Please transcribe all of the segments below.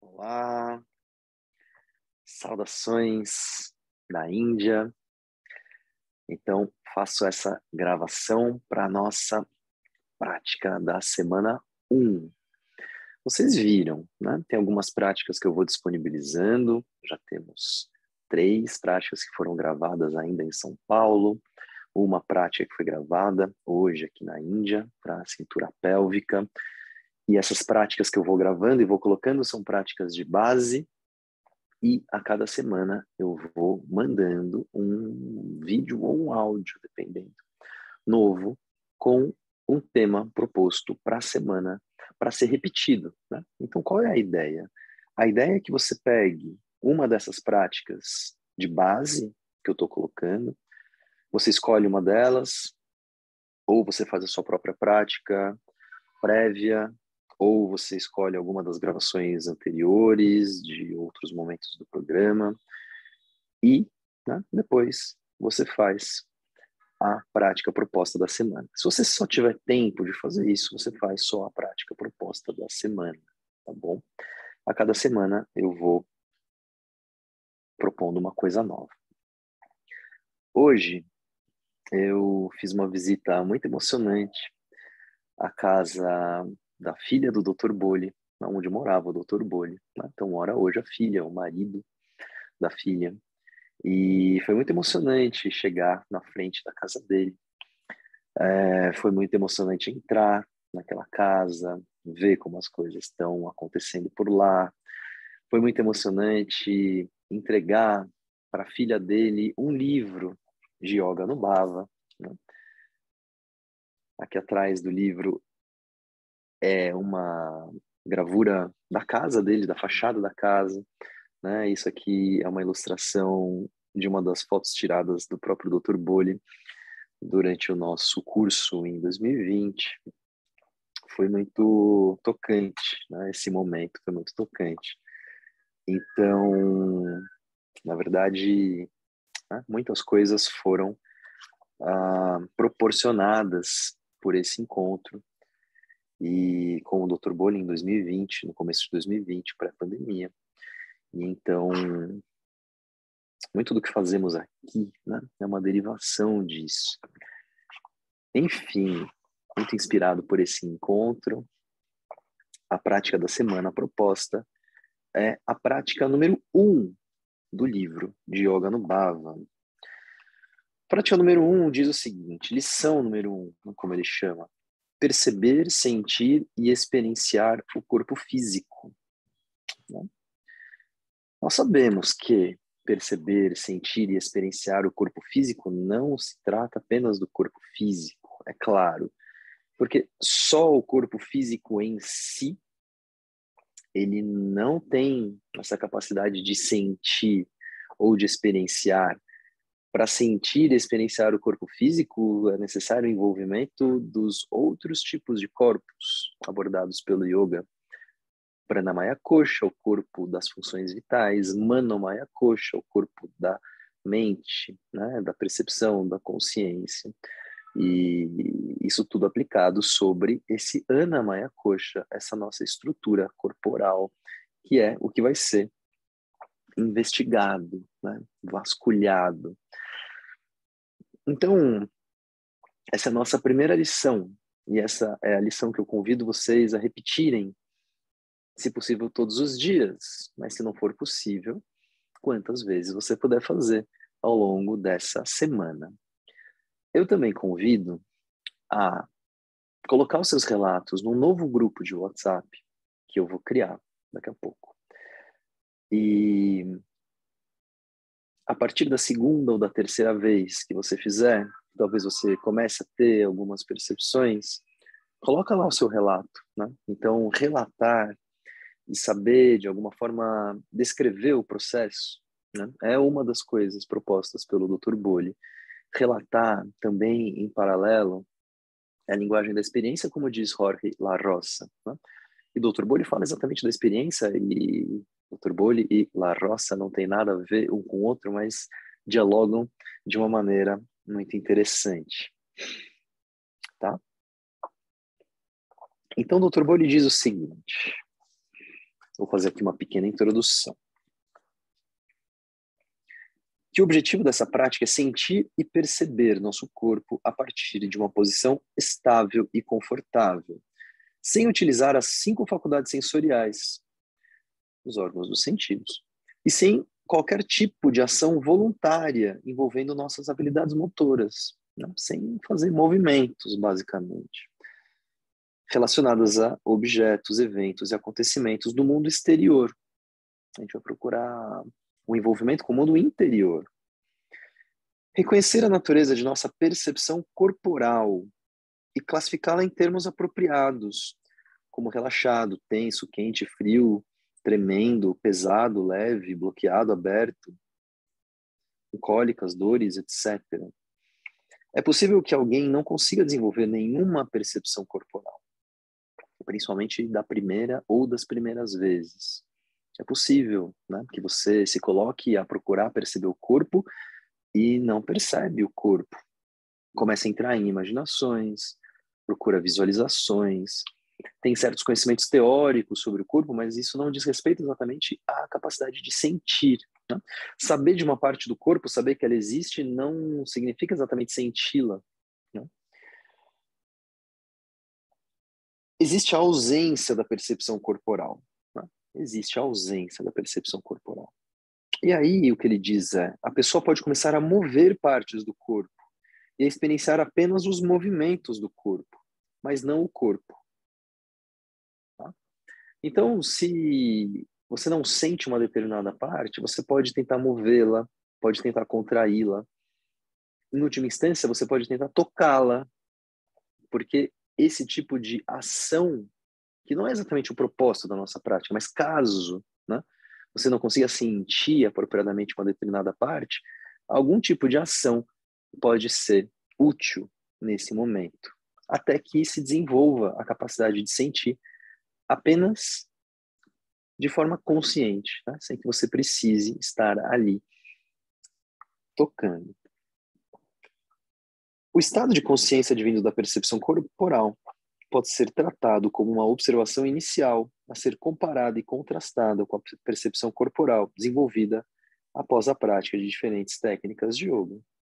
Olá, saudações da Índia. Então, faço essa gravação para a nossa prática da semana 1. Vocês viram, né? Tem algumas práticas que eu vou disponibilizando. Já temos 3 práticas que foram gravadas ainda em São Paulo. Uma prática que foi gravada hoje aqui na Índia, para a cintura pélvica. E essas práticas que eu vou gravando e vou colocando são práticas de base. E a cada semana eu vou mandando um vídeo ou um áudio, dependendo, novo, com um tema proposto para a semana, para ser repetido, né? Então, qual é a ideia? A ideia é que você pegue uma dessas práticas de base que eu estou colocando, você escolhe uma delas, ou você faz a sua própria prática prévia, ou você escolhe alguma das gravações anteriores de outros momentos do programa e, né, depois você faz a prática proposta da semana. Se você só tiver tempo de fazer isso, você faz só a prática proposta da semana, tá bom? A cada semana eu vou propondo uma coisa nova. Hoje eu fiz uma visita muito emocionante à casa da filha do Dr. Bolli, onde morava o Dr. Bolli, né? Então mora hoje a filha, o marido da filha. E foi muito emocionante chegar na frente da casa dele. Foi muito emocionante entrar naquela casa, ver como as coisas estão acontecendo por lá. Foi muito emocionante entregar para a filha dele um livro de Yoga no Bhava, né? Aqui atrás do livro é uma gravura da casa dele, da fachada da casa, né? Isso aqui é uma ilustração de uma das fotos tiradas do próprio Dr. Bolli durante o nosso curso em 2020. Foi muito tocante, né? Esse momento foi muito tocante. Então, na verdade, né, muitas coisas foram proporcionadas por esse encontro. E com o Dr. Bolli em 2020, no começo de 2020, pré-pandemia. E então, muito do que fazemos aqui, né, é uma derivação disso. Enfim, muito inspirado por esse encontro, a prática da semana proposta é a prática número 1 do livro de Yoga no Bhava. Prática número 1 diz o seguinte, lição número 1, como ele chama, perceber, sentir e experienciar o corpo físico. Né? Nós sabemos que perceber, sentir e experienciar o corpo físico não se trata apenas do corpo físico, é claro, porque só o corpo físico em si, ele não tem essa capacidade de sentir ou de experienciar. Para sentir e experienciar o corpo físico, é necessário o envolvimento dos outros tipos de corpos abordados pelo yoga. Pranamaya Kosha, o corpo das funções vitais, Manomaya Kosha, o corpo da mente, né, da percepção, da consciência. E isso tudo aplicado sobre esse Anamaya Kosha, essa nossa estrutura corporal, que é o que vai ser investigado, né, vasculhado. Então, essa é a nossa primeira lição, e essa é a lição que eu convido vocês a repetirem, se possível, todos os dias, mas se não for possível, quantas vezes você puder fazer ao longo dessa semana. Eu também convido a colocar os seus relatos num novo grupo de WhatsApp que eu vou criar daqui a pouco. E a partir da segunda ou da terceira vez que você fizer, talvez você comece a ter algumas percepções, coloca lá o seu relato, né? Então, relatar e saber, de alguma forma, descrever o processo, né, é uma das coisas propostas pelo Dr. Bolli. Relatar também, em paralelo, é a linguagem da experiência, como diz Jorge La Roça. Né? E Dr. Bolli fala exatamente da experiência, e Dr. Bolli e La Roça não tem nada a ver um com o outro, mas dialogam de uma maneira muito interessante. Tá? Então, Dr. Bolli diz o seguinte, Vou fazer aqui uma pequena introdução. Que o objetivo dessa prática é sentir e perceber nosso corpo a partir de uma posição estável e confortável, sem utilizar as 5 faculdades sensoriais, os órgãos dos sentidos, e sem qualquer tipo de ação voluntária envolvendo nossas habilidades motoras, né? Sem fazer movimentos, basicamente, relacionadas a objetos, eventos e acontecimentos do mundo exterior. A gente vai procurar o envolvimento com o mundo interior. Reconhecer a natureza de nossa percepção corporal e classificá-la em termos apropriados, como relaxado, tenso, quente, frio, tremendo, pesado, leve, bloqueado, aberto, com cólicas, dores, etc. É possível que alguém não consiga desenvolver nenhuma percepção corporal, principalmente da primeira ou das primeiras vezes. É possível, né, que você se coloque a procurar perceber o corpo e não percebe o corpo. Começa a entrar em imaginações, procura visualizações, tem certos conhecimentos teóricos sobre o corpo, mas isso não diz respeito exatamente à capacidade de sentir, né? Saber de uma parte do corpo, saber que ela existe, não significa exatamente senti-la, né? Existe a ausência da percepção corporal, né? Existe a ausência da percepção corporal. E aí o que ele diz é, a pessoa pode começar a mover partes do corpo e a experienciar apenas os movimentos do corpo, mas não o corpo. Tá? Então, se você não sente uma determinada parte, você pode tentar movê-la, pode tentar contraí-la. Em última instância, você pode tentar tocá-la, porque esse tipo de ação, que não é exatamente o propósito da nossa prática, mas caso, né, você não consiga sentir apropriadamente uma determinada parte, algum tipo de ação pode ser útil nesse momento, até que se desenvolva a capacidade de sentir apenas de forma consciente, tá? Sem que você precise estar ali tocando. O estado de consciência advindo da percepção corporal pode ser tratado como uma observação inicial a ser comparada e contrastada com a percepção corporal desenvolvida após a prática de diferentes técnicas de yoga.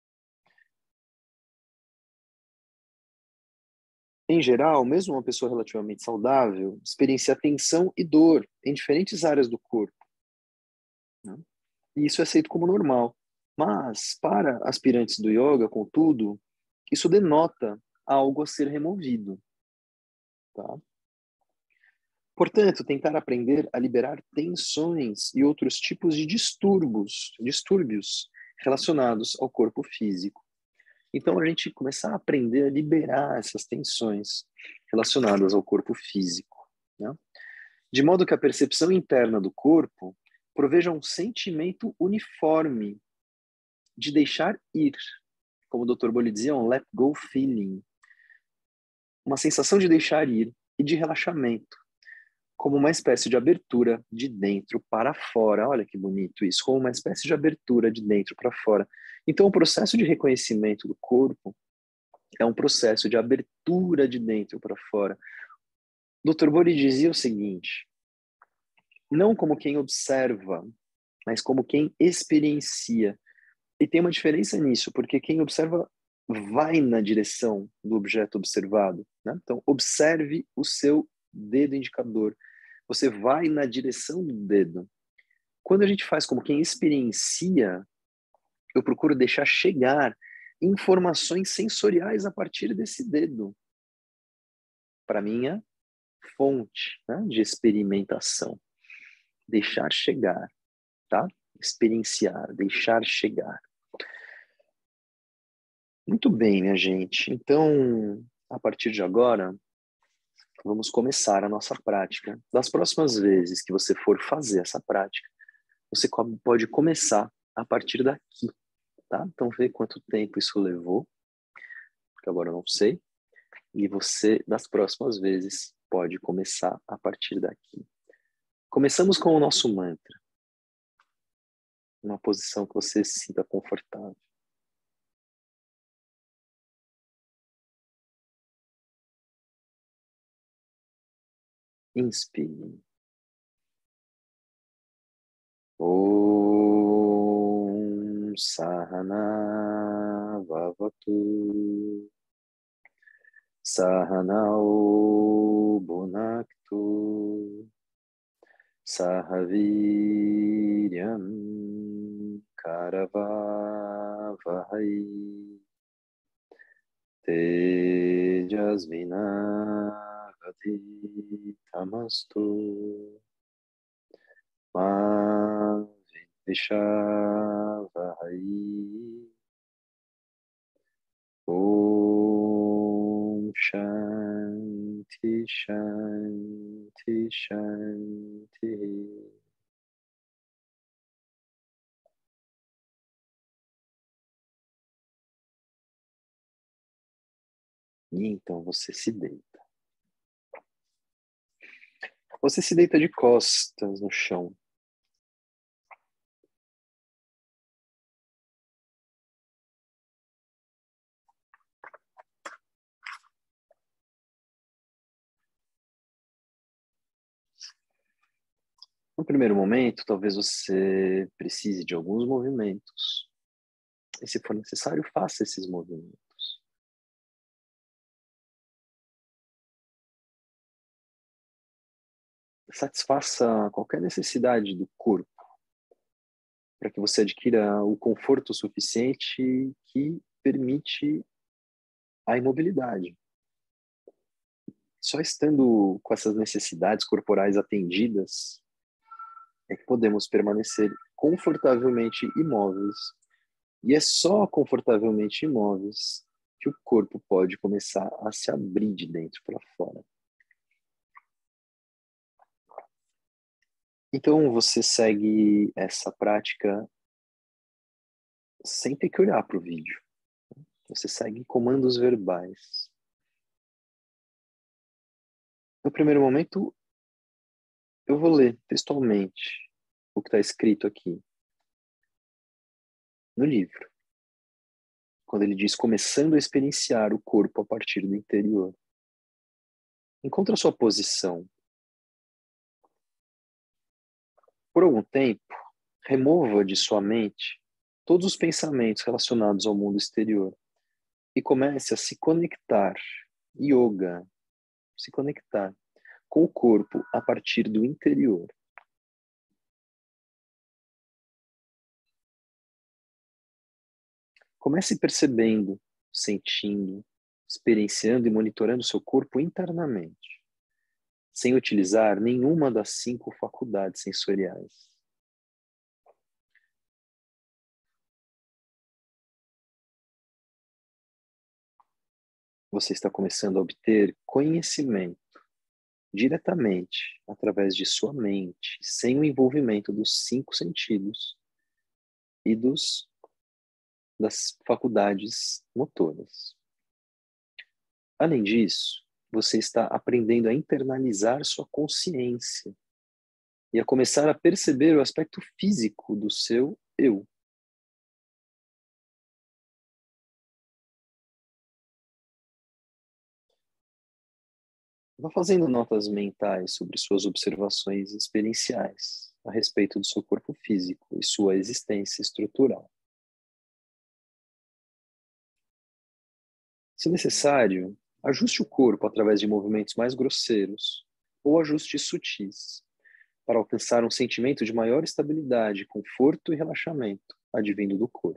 Em geral, mesmo uma pessoa relativamente saudável experiencia tensão e dor em diferentes áreas do corpo, né? E isso é aceito como normal. Mas, para aspirantes do yoga, contudo, isso denota algo a ser removido. Tá? Portanto, tentar aprender a liberar tensões e outros tipos de distúrbios relacionados ao corpo físico. Então, a gente começar a aprender a liberar essas tensões relacionadas ao corpo físico, né? De modo que a percepção interna do corpo proveja um sentimento uniforme de deixar ir, como o Dr. Bolli dizia, um let go feeling, uma sensação de deixar ir e de relaxamento, como uma espécie de abertura de dentro para fora. Olha que bonito isso, como uma espécie de abertura de dentro para fora. Então, o processo de reconhecimento do corpo é um processo de abertura de dentro para fora. Dr. Bolli dizia o seguinte, não como quem observa, mas como quem experiencia. E tem uma diferença nisso, porque quem observa vai na direção do objeto observado, né? Então, observe o seu dedo indicador. Você vai na direção do dedo. Quando a gente faz como quem experiencia, eu procuro deixar chegar informações sensoriais a partir desse dedo para minha fonte, né, de experimentação. Deixar chegar, tá? Experienciar, deixar chegar. Muito bem, minha gente. Então, a partir de agora, vamos começar a nossa prática. Das próximas vezes que você for fazer essa prática, você pode começar a partir daqui, tá? Então, vê quanto tempo isso levou, porque agora eu não sei. E você, das próximas vezes, pode começar a partir daqui. Começamos com o nosso mantra. Uma posição que você se sinta confortável. Inspire. Om Sahana Vavatu Sahanao Bhunaktu Sahaviryam Karavavahai Tejasvinavadhitamastu Ma Vidvishavahai Om Shanti Shanti Shanti. E então você se deita. Você se deita de costas no chão. No primeiro momento, talvez você precise de alguns movimentos. E se for necessário, faça esses movimentos. Satisfaça qualquer necessidade do corpo, para que você adquira o conforto suficiente que permite a imobilidade. Só estando com essas necessidades corporais atendidas é que podemos permanecer confortavelmente imóveis. E é só confortavelmente imóveis que o corpo pode começar a se abrir de dentro para fora. Então você segue essa prática sem ter que olhar para o vídeo. Você segue comandos verbais. No primeiro momento, eu vou ler textualmente o que está escrito aqui no livro. Quando ele diz, começando a experienciar o corpo a partir do interior. Encontre a sua posição. Por algum tempo, remova de sua mente todos os pensamentos relacionados ao mundo exterior e comece a se conectar, yoga, se conectar com o corpo a partir do interior. Comece percebendo, sentindo, experienciando e monitorando seu corpo internamente, sem utilizar nenhuma das 5 faculdades sensoriais. Você está começando a obter conhecimento diretamente através de sua mente, sem o envolvimento dos 5 sentidos e das faculdades motoras. Além disso, você está aprendendo a internalizar sua consciência e a começar a perceber o aspecto físico do seu eu. Vá fazendo notas mentais sobre suas observações experienciais a respeito do seu corpo físico e sua existência estrutural. Se necessário, ajuste o corpo através de movimentos mais grosseiros ou ajustes sutis, para alcançar um sentimento de maior estabilidade, conforto e relaxamento advindo do corpo.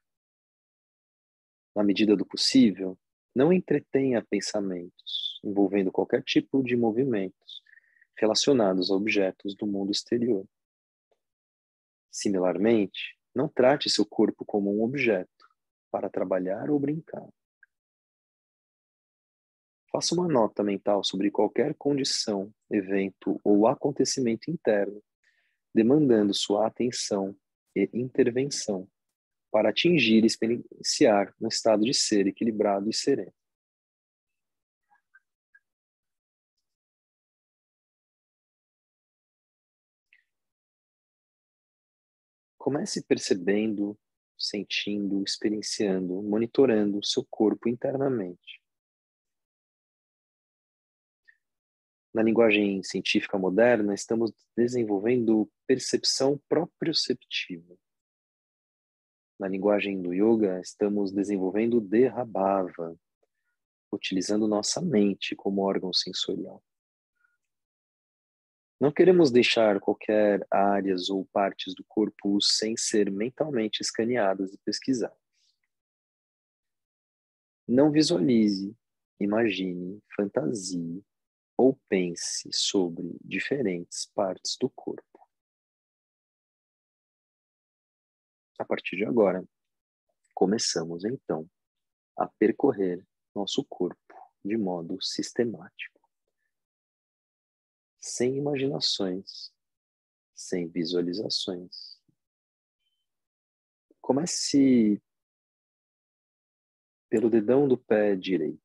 Na medida do possível, não entretenha pensamentos envolvendo qualquer tipo de movimentos relacionados a objetos do mundo exterior. Similarmente, não trate seu corpo como um objeto para trabalhar ou brincar. Faça uma nota mental sobre qualquer condição, evento ou acontecimento interno, demandando sua atenção e intervenção para atingir e experienciar um estado de ser equilibrado e sereno. Comece percebendo, sentindo, experienciando, monitorando o seu corpo internamente. Na linguagem científica moderna, estamos desenvolvendo percepção proprioceptiva. Na linguagem do yoga, estamos desenvolvendo Deha-bhava, utilizando nossa mente como órgão sensorial. Não queremos deixar qualquer áreas ou partes do corpo sem ser mentalmente escaneadas e pesquisadas. Não visualize, imagine, fantasie ou pense sobre diferentes partes do corpo. A partir de agora, começamos então a percorrer nosso corpo de modo sistemático, sem imaginações, sem visualizações. Comece pelo dedão do pé direito.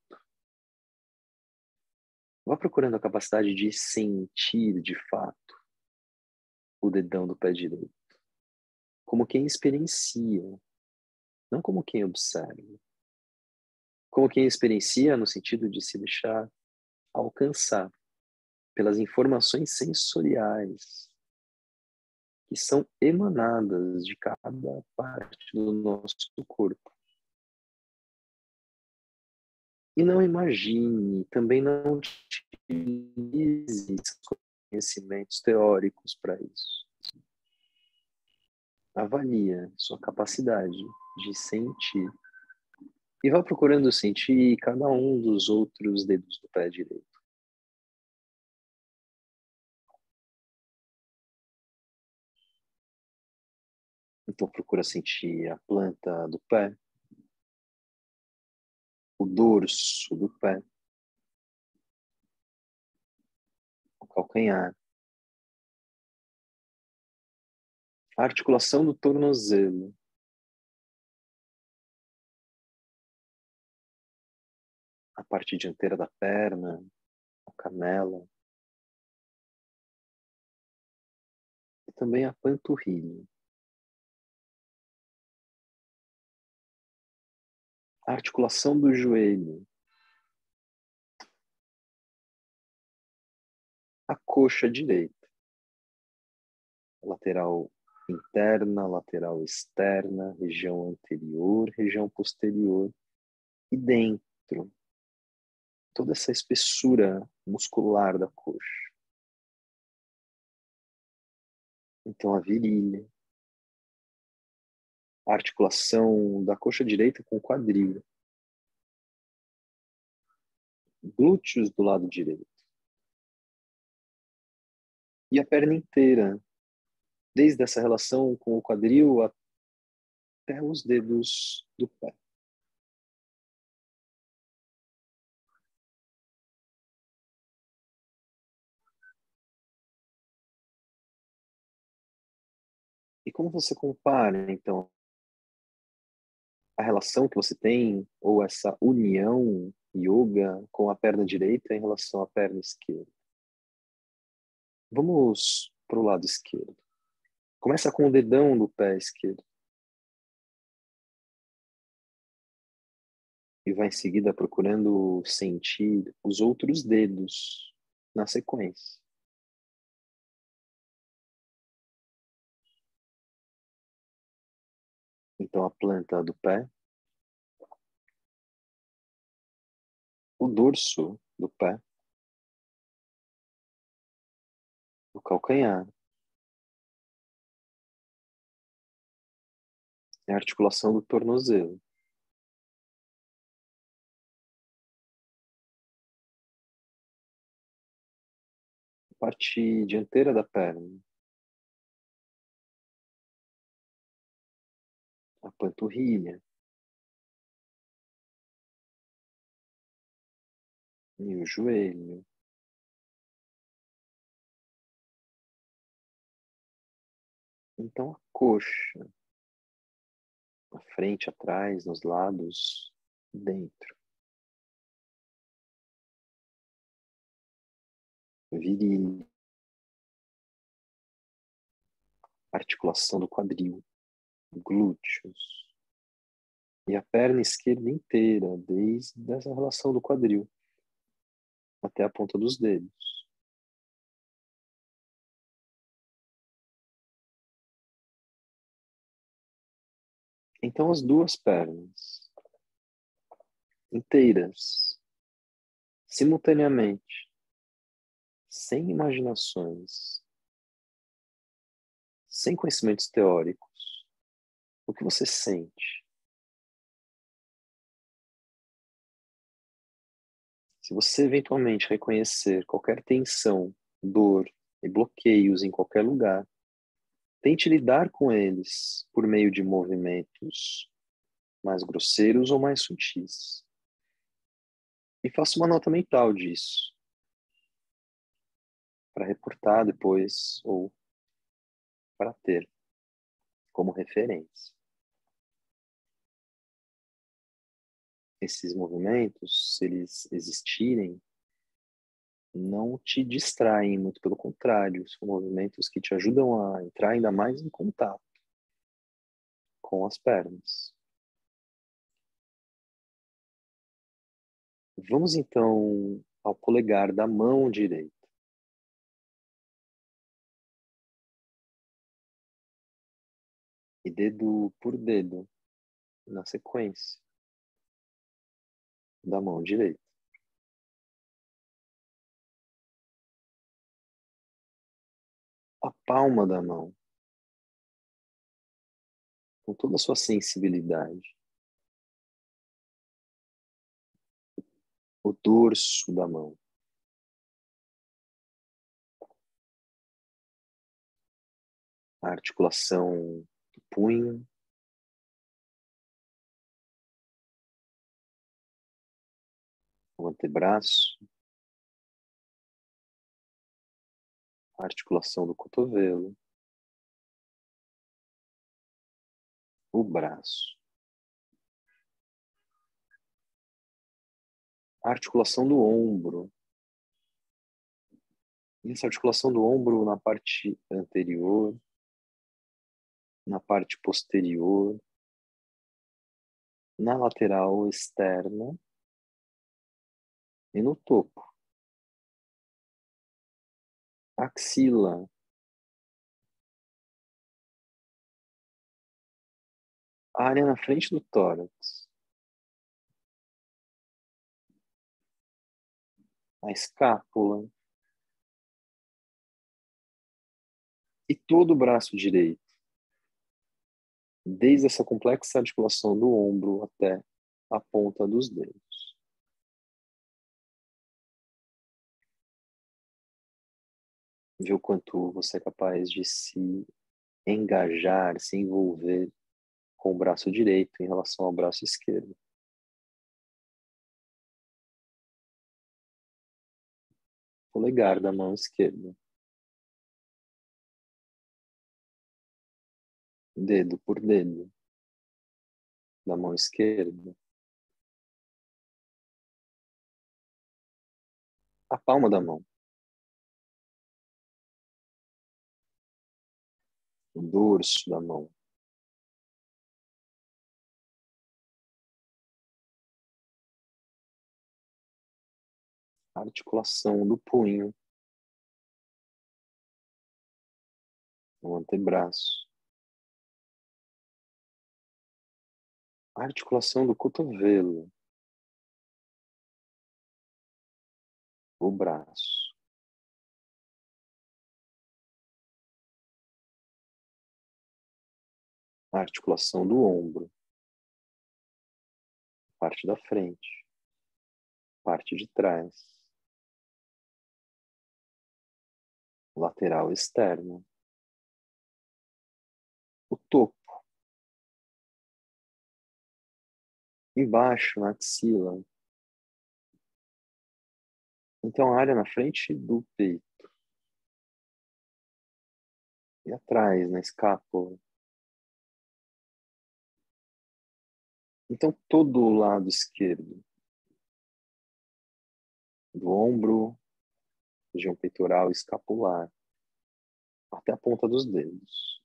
Vá procurando a capacidade de sentir de fato o dedão do pé direito, como quem experiencia, não como quem observa. Como quem experiencia no sentido de se deixar alcançar pelas informações sensoriais que são emanadas de cada parte do nosso corpo. E não imagine, também não utilize conhecimentos teóricos para isso. Avalie sua capacidade de sentir e vá procurando sentir cada um dos outros dedos do pé direito. Então procura sentir a planta do pé, o dorso do pé, o calcanhar, a articulação do tornozelo, a parte dianteira da perna, a canela, e também a panturrilha. A articulação do joelho, a coxa direita, a lateral interna, lateral externa, região anterior, região posterior e dentro. Toda essa espessura muscular da coxa. Então a virilha, a articulação da coxa direita com o quadril, glúteos do lado direito. E a perna inteira, desde essa relação com o quadril até os dedos do pé. E como você compara, então, a relação que você tem, ou essa união yoga com a perna direita em relação à perna esquerda? Vamos para o lado esquerdo. Começa com o dedão do pé esquerdo. E vai em seguida procurando sentir os outros dedos na sequência. Então a planta do pé, o dorso do pé, o calcanhar, a articulação do tornozelo. A parte dianteira da perna, a panturrilha e o joelho. Então a coxa, à frente, atrás, nos lados, dentro. Virilha, articulação do quadril, glúteos. E a perna esquerda inteira, desde essa relação do quadril até a ponta dos dedos. Então, as duas pernas inteiras, simultaneamente, sem imaginações, sem conhecimentos teóricos, o que você sente? Se você eventualmente reconhecer qualquer tensão, dor e bloqueios em qualquer lugar, tente lidar com eles por meio de movimentos mais grosseiros ou mais sutis. E faça uma nota mental disso, para reportar depois ou para ter como referência. Esses movimentos, se eles existirem, não te distraem, muito pelo contrário, são movimentos que te ajudam a entrar ainda mais em contato com as pernas. Vamos então ao polegar da mão direita. E dedo por dedo, na sequência da mão direita. A palma da mão, com toda a sua sensibilidade. O dorso da mão. A articulação do punho. O antebraço. A articulação do cotovelo. O braço. A articulação do ombro. E essa articulação do ombro na parte anterior, na parte posterior, na lateral externa e no topo. Axila. A área na frente do tórax. A escápula. E todo o braço direito. Desde essa complexa articulação do ombro até a ponta dos dedos. Vê o quanto você é capaz de se engajar, se envolver com o braço direito em relação ao braço esquerdo. Polegar da mão esquerda. Dedo por dedo da mão esquerda. A palma da mão. O dorso da mão. A articulação do punho. O antebraço. A articulação do cotovelo. O braço. A articulação do ombro. Parte da frente. Parte de trás. Lateral externa. O topo. Embaixo, na axila. Então, a área na frente do peito. E atrás, na escápula. Então, todo o lado esquerdo. Do ombro, região peitoral e escapular. Até a ponta dos dedos.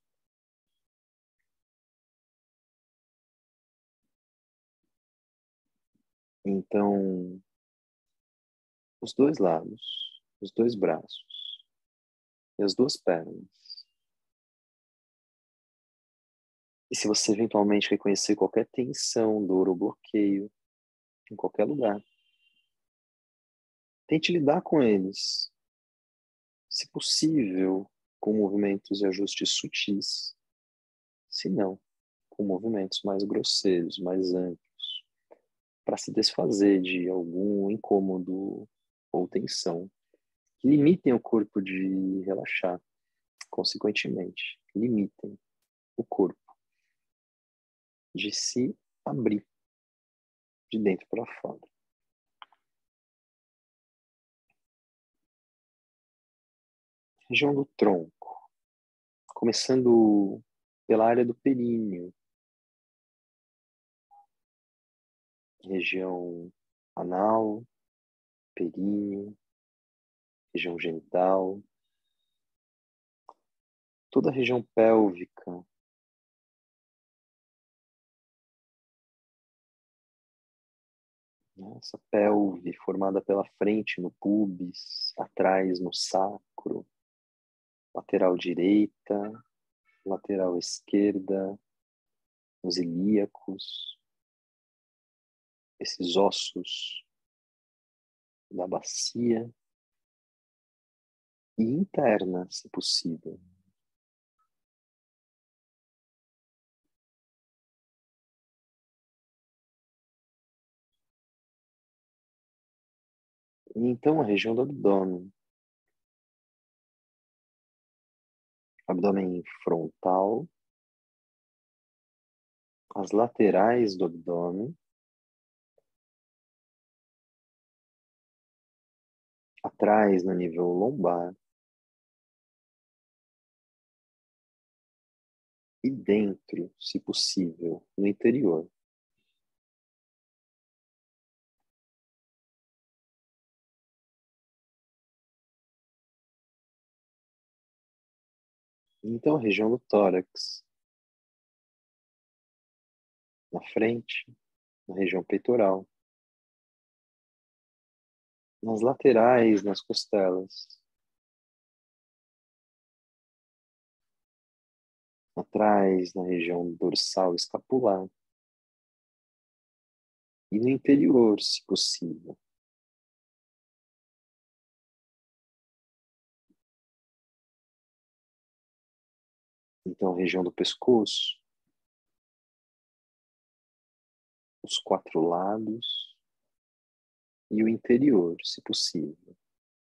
Então, os dois lados, os dois braços e as duas pernas E se você eventualmente reconhecer qualquer tensão, dor ou bloqueio em qualquer lugar, tente lidar com eles, se possível, com movimentos e ajustes sutis, se não, com movimentos mais grosseiros, mais amplos, para se desfazer de algum incômodo ou tensão que limitem o corpo de relaxar. Consequentemente, limitem o corpo de se abrir de dentro para fora. Região do tronco, começando pela área do períneo, região anal, períneo, região genital, toda a região pélvica, né? Essa pelve formada pela frente no púbis, atrás no sacro, lateral direita, lateral esquerda, nos ilíacos, esses ossos da bacia e interna, se possível. E então a região do abdômen, abdômen frontal, as laterais do abdômen, atrás no nível lombar e dentro, se possível, no interior. Então a região do tórax, na frente, na região peitoral, nas laterais, nas costelas, atrás, na região dorsal escapular e no interior, se possível. Então, a região do pescoço, os quatro lados e o interior, se possível.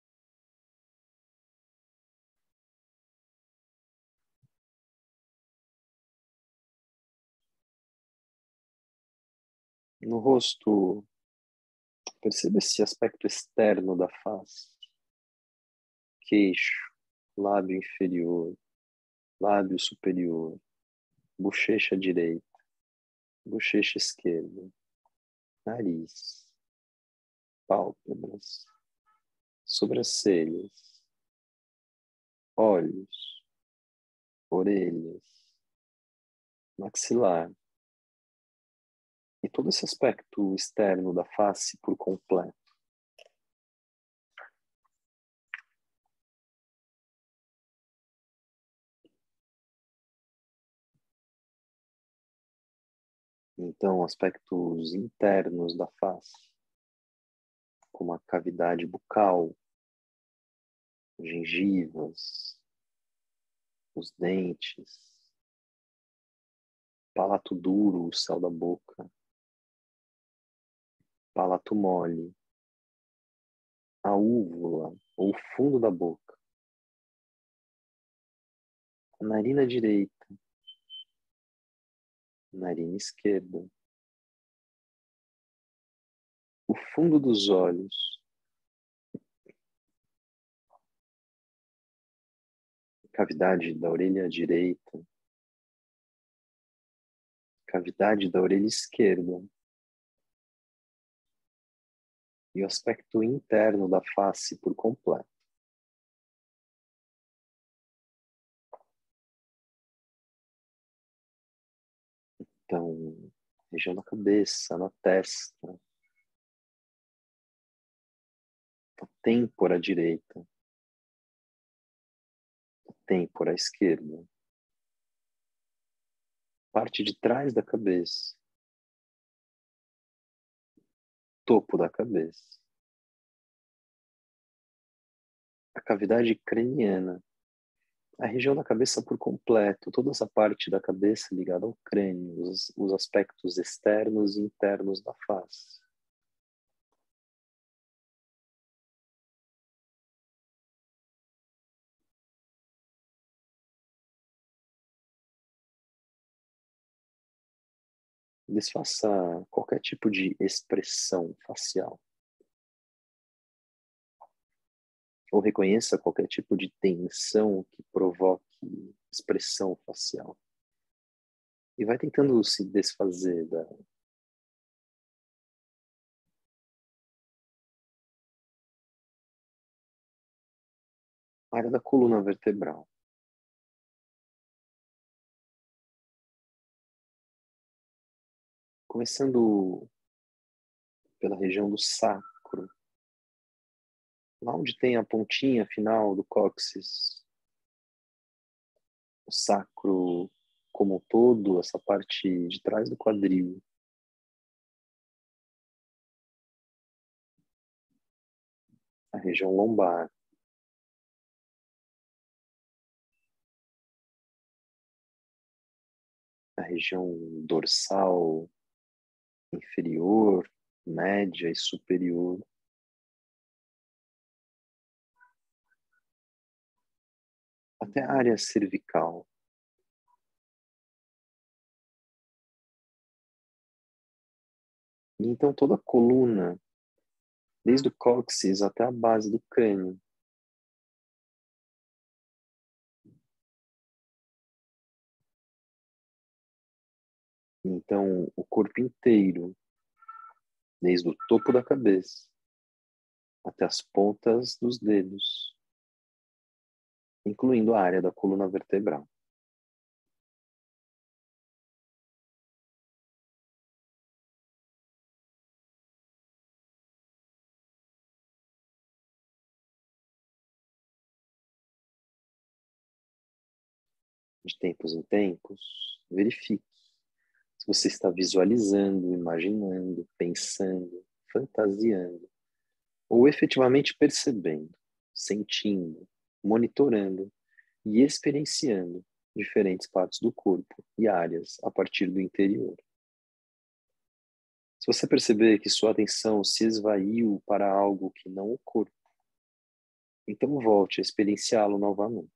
No rosto, perceba esse aspecto externo da face. Queixo, lábio inferior, lábio superior, bochecha direita, bochecha esquerda, nariz, pálpebras, sobrancelhas, olhos, orelhas, maxilar e todo esse aspecto externo da face por completo. Então, aspectos internos da face, como a cavidade bucal, gengivas, os dentes, palato duro, o céu da boca, palato mole, a úvula ou o fundo da boca, a narina direita, a narina esquerda, o fundo dos olhos, cavidade da orelha direita, cavidade da orelha esquerda e o aspecto interno da face por completo. Então, região da cabeça, na testa, a têmpora direita, a têmpora esquerda, parte de trás da cabeça, topo da cabeça, a cavidade craniana, a região da cabeça por completo, toda essa parte da cabeça ligada ao crânio, os aspectos externos e internos da face. Desfaça qualquer tipo de expressão facial. Ou reconheça qualquer tipo de tensão que provoque expressão facial. E vai tentando se desfazer da área da coluna vertebral. Começando pela região do sacro, lá onde tem a pontinha final do cóccix, o sacro como um todo, essa parte de trás do quadril. A região lombar. A região dorsal, inferior, média e superior. Até a área cervical. E então toda a coluna, desde o cóccix até a base do crânio. Então o corpo inteiro, desde o topo da cabeça até as pontas dos dedos, incluindo a área da coluna vertebral. De tempos em tempos, verifique se você está visualizando, imaginando, pensando, fantasiando, ou efetivamente percebendo, sentindo, monitorando e experienciando diferentes partes do corpo e áreas a partir do interior. Se você perceber que sua atenção se esvaiu para algo que não o corpo, então volte a experienciá-lo novamente.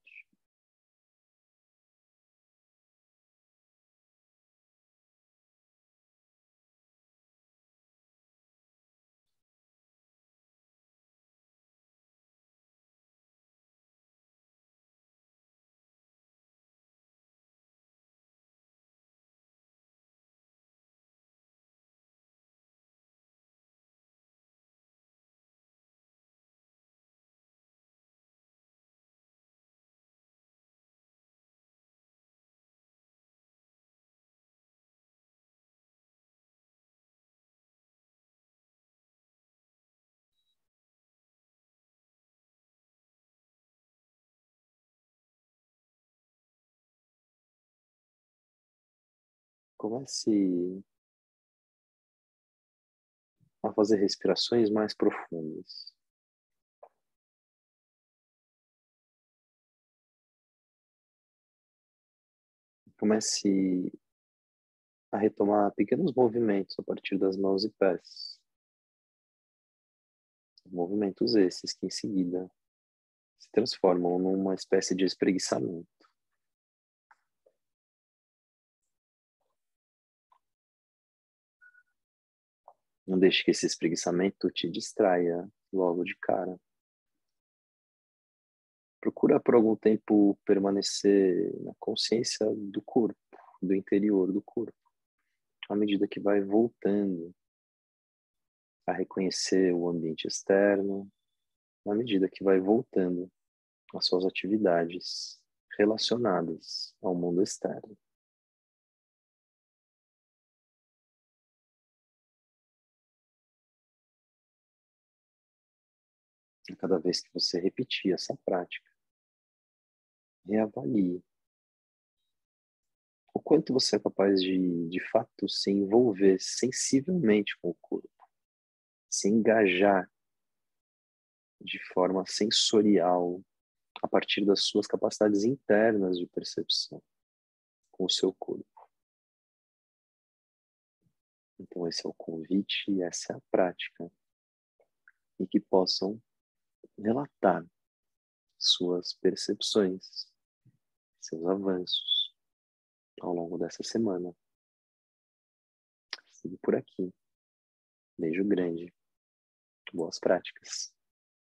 Comece a fazer respirações mais profundas. Comece a retomar pequenos movimentos a partir das mãos e pés. Movimentos esses que em seguida se transformam numa espécie de espreguiçamento. Não deixe que esse espreguiçamento te distraia logo de cara. Procura por algum tempo permanecer na consciência do corpo, do interior do corpo, à medida que vai voltando a reconhecer o ambiente externo, à medida que vai voltando às suas atividades relacionadas ao mundo externo. E cada vez que você repetir essa prática, reavalie o quanto você é capaz de fato, se envolver sensivelmente com o corpo, se engajar de forma sensorial a partir das suas capacidades internas de percepção com o seu corpo. Então, esse é o convite e essa é a prática. E que possam relatar suas percepções, seus avanços ao longo dessa semana. Sigo por aqui. Beijo grande. Boas práticas.